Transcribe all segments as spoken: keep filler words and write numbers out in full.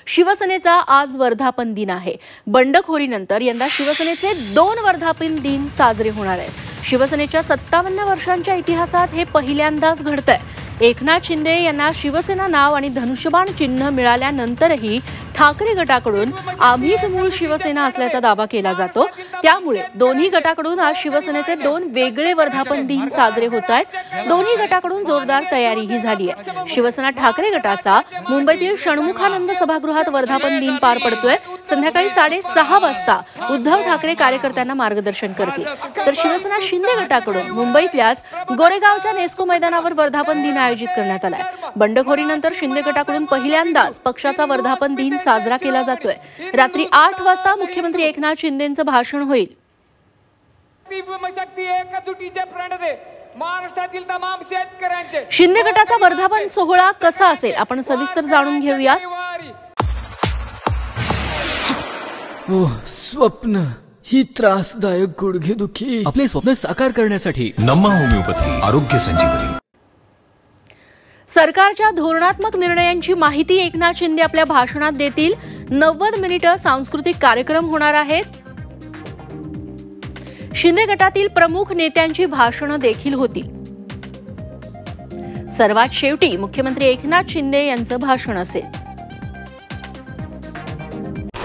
शिवसेनेचा आज वर्धापन दिन आहे। बंडखोरीनंतर यंदा शिवसेनेचे दोन वर्धापन दिन साजरे होणार आहेत। शिवसेनेच्या सत्तावन्न वर्षांच्या इतिहासात हे पहिल्यांदाच घडतंय। एकनाथ शिंदे यांना शिवसेना नाव आणि धनुष्यबाण चिन्ह मिळाल्यानंतरही ठाकरे गटाकडून आम्हीच मूळ शिवसेना असल्याचा दावा केला जातो। त्यामुळे दोन्ही गटाकडून आज शिवसेनेचे दोन वेगळे वर्धापन दिन साजरे होत आहेत। दोन्ही गटाकडून जोरदार तयारीही झाली आहे। शिवसेना ठाकरे गटाचा मुंबईतील षण्मुखानंद सभागृहात वर्धापन दिन पार पडतोय। संध्याकाळी साडेसहा वाजता उद्धव ठाकरे कार्यकर्त्यांना मार्गदर्शन करतील, तर शिवसेना शिंदे गटाकडून मुंबईतल्याच गोरेगावच्या नेस्को मैदानावर वर्धापन दिन आयोजित करण्यात आलाय। बंडखोरीनंतर शिंदे गटाकडून पहिल्यांदाच पक्षाचा वर्धापन दिन साजरा केला जातोय। रात्री आठ वाजता मुख्यमंत्री एकनाथ शिंदेंचं भाषण होईल। शिंदे गटाचा वर्धापन सोहळा कसा असेल आपण सविस्तर जाणून घेऊया। ओ स्वप्न ही त्रासदायक गुडघेदुखी आपले स्वप्न साकार करण्यासाठी नम्मा होमिओपॅथी आरोग्य संजीवनी। सरकारच्या धोरणात्मक निर्णयांची माहिती एकनाथ शिंदे आपल्या भाषणात देतील। नव्वद मिनिटं सांस्कृतिक कार्यक्रम होणार आहेत। शिंदे गटातील प्रमुख नेत्यांची भाषणं देखील होतील। सर्वात शेवटी मुख्यमंत्री एकनाथ शिंदे यांचं भाषण असेल।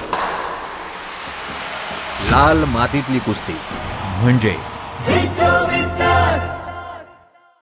लाल मातीतली कुस्ती म्हणजे